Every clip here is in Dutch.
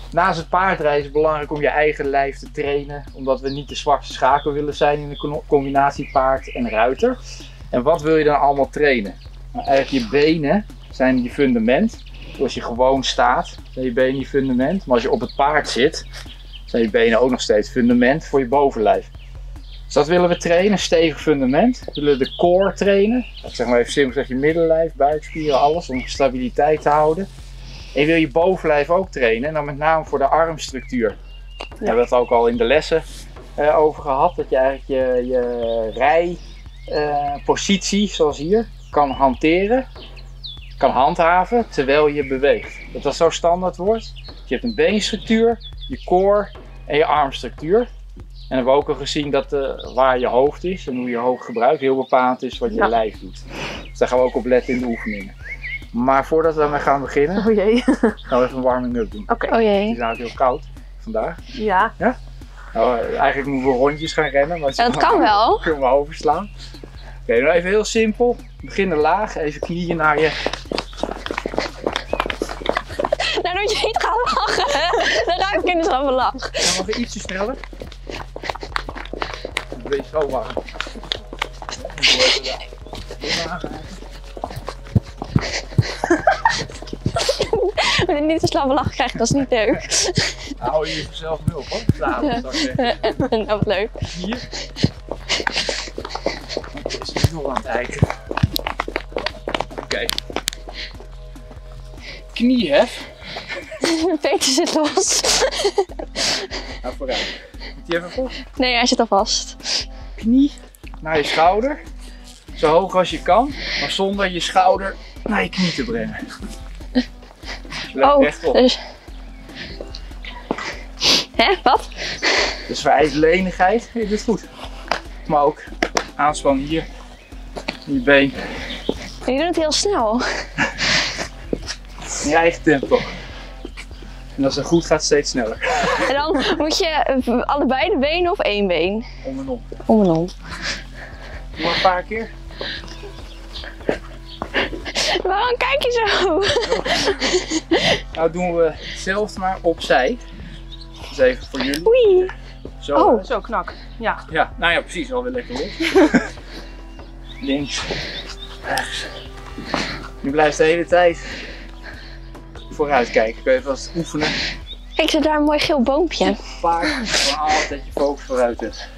Naast het paardrijden is het belangrijk om je eigen lijf te trainen, omdat we niet de zwakste schakel willen zijn in de combinatie paard en ruiter. En wat wil je dan allemaal trainen? Nou, eigenlijk je benen zijn je fundament. Als je gewoon staat, zijn je benen je fundament. Maar als je op het paard zit, zijn je benen ook nog steeds fundament voor je bovenlijf. Dus dat willen we trainen, stevig fundament. We willen de core trainen. Dat zeg maar even simpel zeg je middenlijf, buikspieren, alles om stabiliteit te houden. En je wil je bovenlijf ook trainen, en dan met name voor de armstructuur. Daar hebben we het ook al in de lessen over gehad. Dat je eigenlijk je rijpositie, zoals hier, kan hanteren, kan handhaven terwijl je beweegt. Dat dat zo standaard wordt. Je hebt een beenstructuur, je core en je armstructuur. En hebben we ook al gezien dat waar je hoofd is en hoe je je hoofd gebruikt heel bepalend is wat je lijf doet. Dus daar gaan we ook op letten in de oefeningen. Maar voordat we daarmee gaan beginnen, gaan we even een warming-up doen. Oké. Oh jee. Het is nou heel koud vandaag. Ja. Ja? Nou, eigenlijk moeten we rondjes gaan rennen, maar Ja, dat kan wel. kunnen we overslaan. Oké, nou even heel simpel. Beginnen laag, even knieën naar je. Nou, dat je niet gaat lachen. Dan ruik ik in de z'n lach. Dan mag je ietsje sneller. Dan ben je zo warm. Als je niet te slappe lach krijgt, dat is niet leuk. Nou, hou je jezelf nu op hoor. Nou, dat is Nou, wat leuk. hier. Is nu nog aan het eiken. Oké. Kniehef. Peter zit los. Nou, vooruit. Moet je even vast? Nee, hij zit al vast. Knie naar je schouder. Zo hoog als je kan, maar zonder je schouder naar je knie te brengen. Dus je legt rechtop. Dus... Hè, wat? Dus vereist lenigheid. Je doet het goed. Maar ook aanspannen hier in je been. Je doet het heel snel. In je eigen tempo. En als het goed gaat, steeds sneller. En dan moet je allebei de benen of één been? Om en om. Om en om. Doe maar een paar keer. Waarom kijk je zo? Nou doen we hetzelfde maar opzij. Dus even voor jullie. Oei. Zo. Oh. Zo, knak. Ja. Ja, nou ja, precies. Alweer lekker los. Links. Rechts. Je blijft de hele tijd vooruit kijken. Kun je even als oefenen. Kijk, zit daar een mooi geel boompje. Paard. Gewoon altijd je focus vooruit hebt.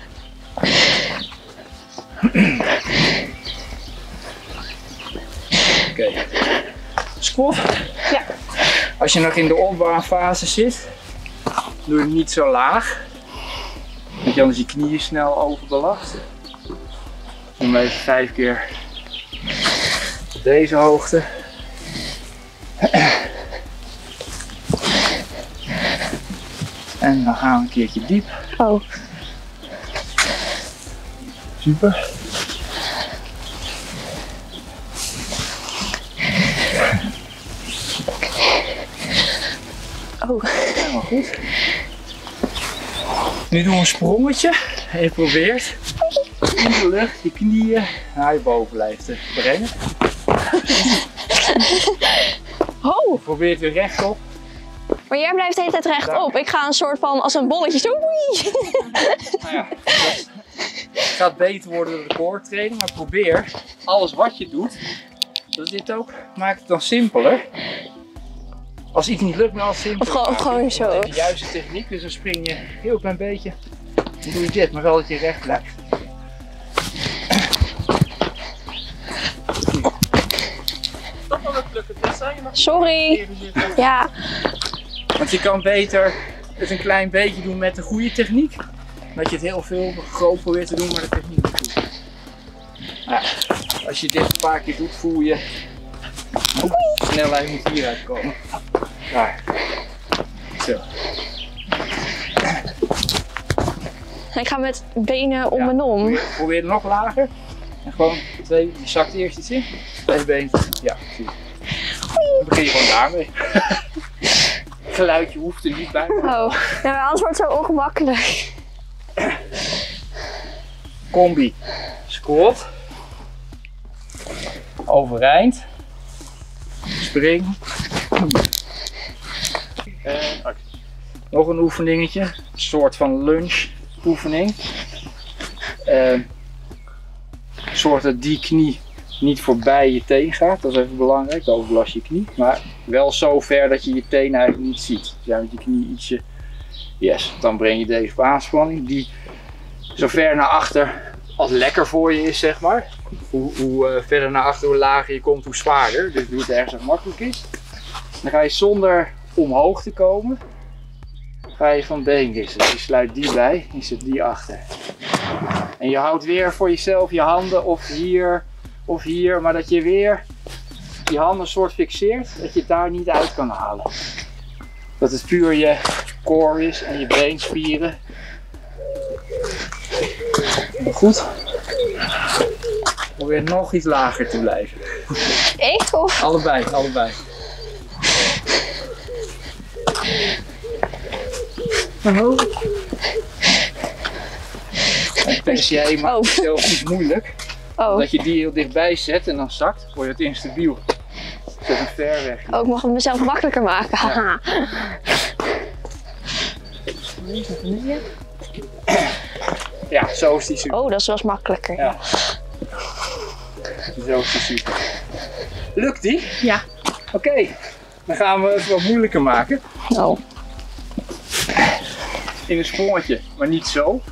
Oké. Squat. Ja. Als je nog in de opwarmfase zit, doe je niet zo laag. Want je anders je knieën snel overbelast. Doe maar even 5 keer op deze hoogte. En dan gaan we een keertje diep. Oh. Super. Oh. Helemaal goed. Nu doen we een sprongetje. En je probeert in de lucht je knieën naar je bovenlijf te brengen. Oh. Je probeert weer rechtop. Maar jij blijft de hele tijd rechtop. Ik ga een soort van als een bolletje zo. Oei. Nou ja, het gaat beter worden door de core training, maar probeer alles wat je doet, dat dit ook, maakt het dan simpeler. Als iets niet lukt, maar al simpeler. Of gewoon zo. De juiste techniek, dus dan spring je een heel klein beetje. Dan doe je dit, maar wel dat je recht blijft. Dat kan ook lukken. Dat zijn je mag Sorry. Ja. Want je kan beter het een klein beetje doen met de goede techniek, dat je het heel veel groot probeert te doen, maar de techniek niet goed. Nou, als je dit een paar keer doet, voel je de snelheid moet hieruit komen. Daar. Zo. Ik ga met benen om en om. Probeer nog lager. En gewoon je zakt eerst iets in. 2 benen. Ja, precies. Dan begin je gewoon daarmee. Geluidje hoeft er niet bij. Oh, ja, maar anders wordt het zo ongemakkelijk. Combi. Squat. Overeind. Spring. En actie. Nog een oefeningetje, een soort van lunge oefening. Zorg dat die knie niet voorbij je teen gaat, dat is even belangrijk, dan overlast je knie. Maar wel zo ver dat je je teen eigenlijk niet ziet. Dus ja, met je knie ietsje, yes, dan breng je deze op aanspanning. Die zo ver naar achter als lekker voor je is, zeg maar. Hoe verder naar achter, hoe lager je komt, hoe zwaarder. Dus doe het ergens wat makkelijk is. Dan ga je zonder omhoog te komen, ga je van been wisselen. Dus je sluit die bij en zet die achter. En je houdt weer voor jezelf je handen of hier, maar dat je weer je handen soort fixeert, dat je het daar niet uit kan halen. Dat het puur je core is en je beenspieren. Goed. Probeer nog iets lager te blijven. Ik of? Allebei. PCA maakt het zelf niet moeilijk. Dat je die heel dichtbij zet en dan zakt, word je het instabiel. Zet hem ver weg. Ik mag het mezelf makkelijker maken. Ja. Ja, zo is die super. Oh, dat is wel eens makkelijker. Ja. Zo is die super. Lukt die? Ja. Oké, dan gaan we het wat moeilijker maken. Oh. In een sprongetje, maar niet zo.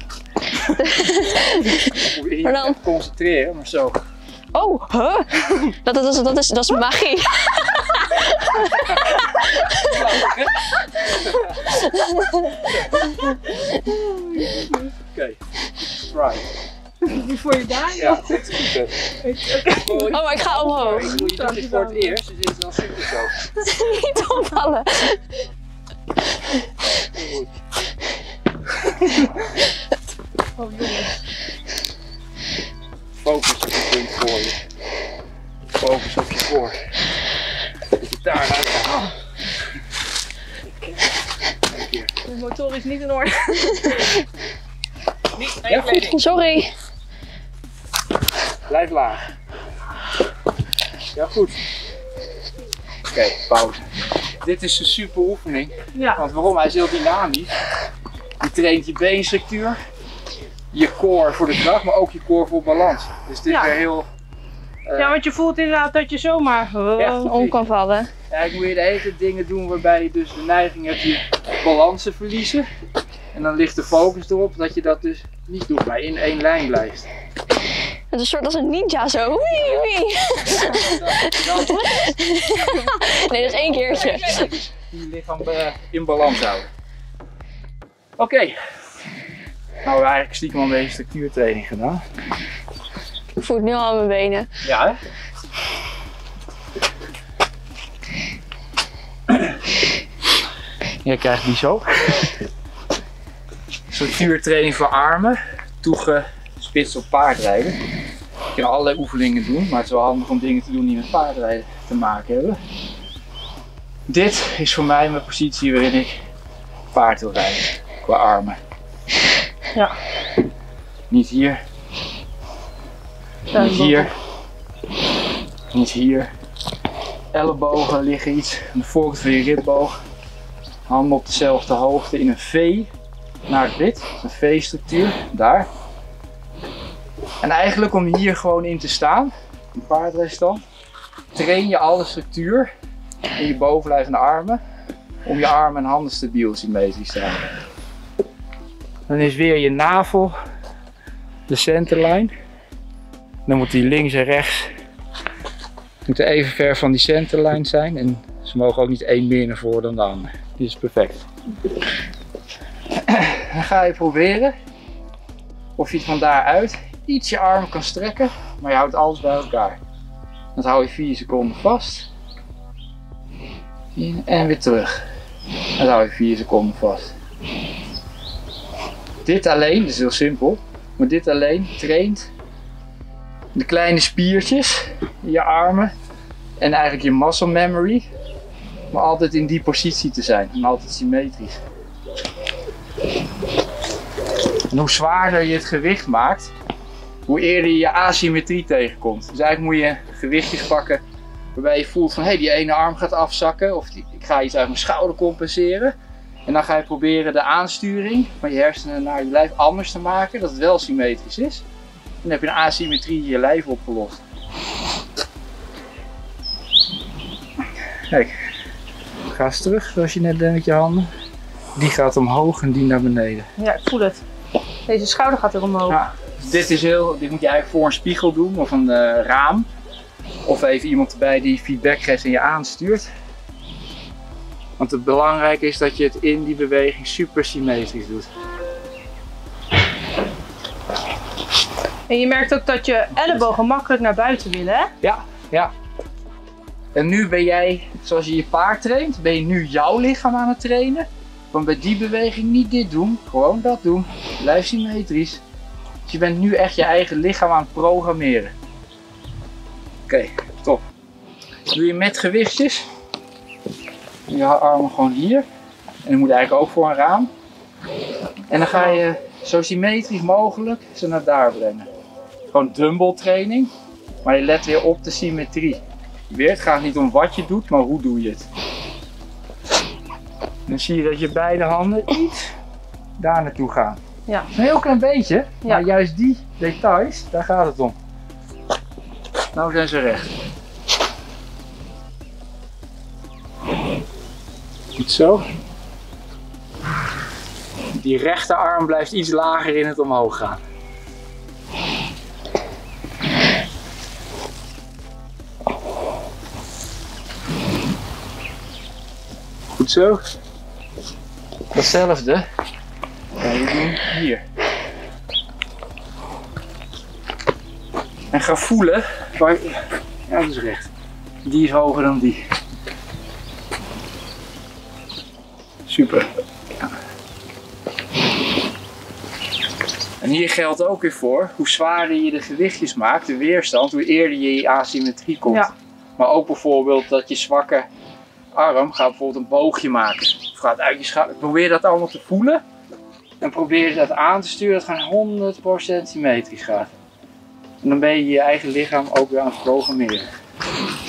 Probeer je Maar dan... te concentreren, maar zo. Oh, huh? Dat is magie. Oké, right. Wie voor je daar? Ja, dat is goed. Oh, maar ik ga omhoog. Ik doe je dat is voor het eerst, dus dit is dan super zo. Niet omvallen. Goed. Oh jongens. Focus op je punt voor je. Focus op je voor. Dat je daar uit gaat. De motor is niet in orde. Niet Ja, goed. Sorry. Blijf laag. Ja, goed. Oké, pauze. Dit is een super oefening. Ja. Want waarom? Hij is heel dynamisch. Je traint je beenstructuur, je core voor de kracht, maar ook je core voor balans. Dus het is weer heel... Ja, want je voelt inderdaad dat je zomaar Om kan vallen. Eigenlijk moet je de hele tijd dingen doen waarbij je dus de neiging hebt je balans te verliezen. En dan ligt de focus erop dat je dat dus niet doet, maar in één lijn blijft. Het is een soort als een ninja zo. Wee, wee. Nee, dat is één keertje. Je lichaam in balans houden. Oké. Nou, we hebben eigenlijk stiekem al een beetje structuurtraining gedaan. Ik voel het nu al aan mijn benen. Ja, hè? Je krijgt die zo. Structuurtraining voor armen, toegespitst op paardrijden. Je kan allerlei oefeningen doen, maar het is wel handig om dingen te doen die met paardrijden te maken hebben. Dit is voor mij mijn positie waarin ik paard wil rijden, qua armen. Ja. Niet hier. Niet hier. Niet hier. Ellebogen liggen iets aan de voorkant van je ribboog. Handen op dezelfde hoogte in een V naar het lid. Een V-structuur, daar. En eigenlijk om hier gewoon in te staan, in paardrijstand, train je alle structuur in je bovenlijvende armen om je armen en handen stabiel symmetrisch te houden. Dan is weer je navel de centerline. Dan moet die links en rechts moeten even ver van die centerline zijn en ze mogen ook niet één meer naar voren dan de ander. Dit is perfect. Dan ga je proberen of je het van daaruit iets je armen kan strekken, maar je houdt alles bij elkaar. Dan hou je 4 seconden vast. En weer terug. Dan hou je 4 seconden vast. Dit alleen, dat is heel simpel, maar dit alleen traint de kleine spiertjes in je armen en eigenlijk je muscle memory, maar altijd in die positie te zijn en altijd symmetrisch. En hoe zwaarder je het gewicht maakt, hoe eerder je je asymmetrie tegenkomt. Dus eigenlijk moet je gewichtjes pakken waarbij je voelt van hey, die ene arm gaat afzakken of ik ga iets uit mijn schouder compenseren. En dan ga je proberen de aansturing van je hersenen naar je lijf anders te maken, dat het wel symmetrisch is. En dan heb je een asymmetrie in je lijf opgelost. Kijk, ga eens terug zoals je net deed met je handen. Die gaat omhoog en die naar beneden. Ja, ik voel het. Deze schouder gaat er omhoog. Ja, dus dit moet je eigenlijk voor een spiegel doen of een raam. Of even iemand erbij die feedback geeft en je aanstuurt. Want het belangrijke is dat je het in die beweging super symmetrisch doet. En je merkt ook dat je ellebogen makkelijk naar buiten willen, hè? Ja, ja. En nu ben jij, zoals je je paard traint, ben je nu jouw lichaam aan het trainen. Want bij die beweging niet dit doen, gewoon dat doen. Blijf symmetrisch. Dus je bent nu echt je eigen lichaam aan het programmeren. Oké, top. Doe je met gewichtjes. Je armen gewoon hier. En dat moet eigenlijk ook voor een raam. En dan ga je zo symmetrisch mogelijk ze naar daar brengen. Gewoon dumbbell training. Maar je let weer op de symmetrie. Weer, het gaat niet om wat je doet, maar hoe doe je het. Dan zie je dat je beide handen iets daar naartoe gaan. Ja. Een heel klein beetje, Ja. maar juist die details, daar gaat het om. Nou zijn ze recht. Goed zo. Die rechterarm blijft iets lager in het omhoog gaan. Goed zo. Datzelfde ga je doen hier. En ga voelen waar. Ja, dat is recht. Die is hoger dan die. Super. Ja. En hier geldt ook weer voor, hoe zwaarder je de gewichtjes maakt, de weerstand, hoe eerder je in asymmetrie komt. Ja. Maar ook bijvoorbeeld dat je zwakke arm gaat bijvoorbeeld een boogje maken. Of gaat uit je schouder. Probeer dat allemaal te voelen. En probeer dat aan te sturen dat het gewoon 100% symmetrisch gaat. En dan ben je je eigen lichaam ook weer aan het programmeren.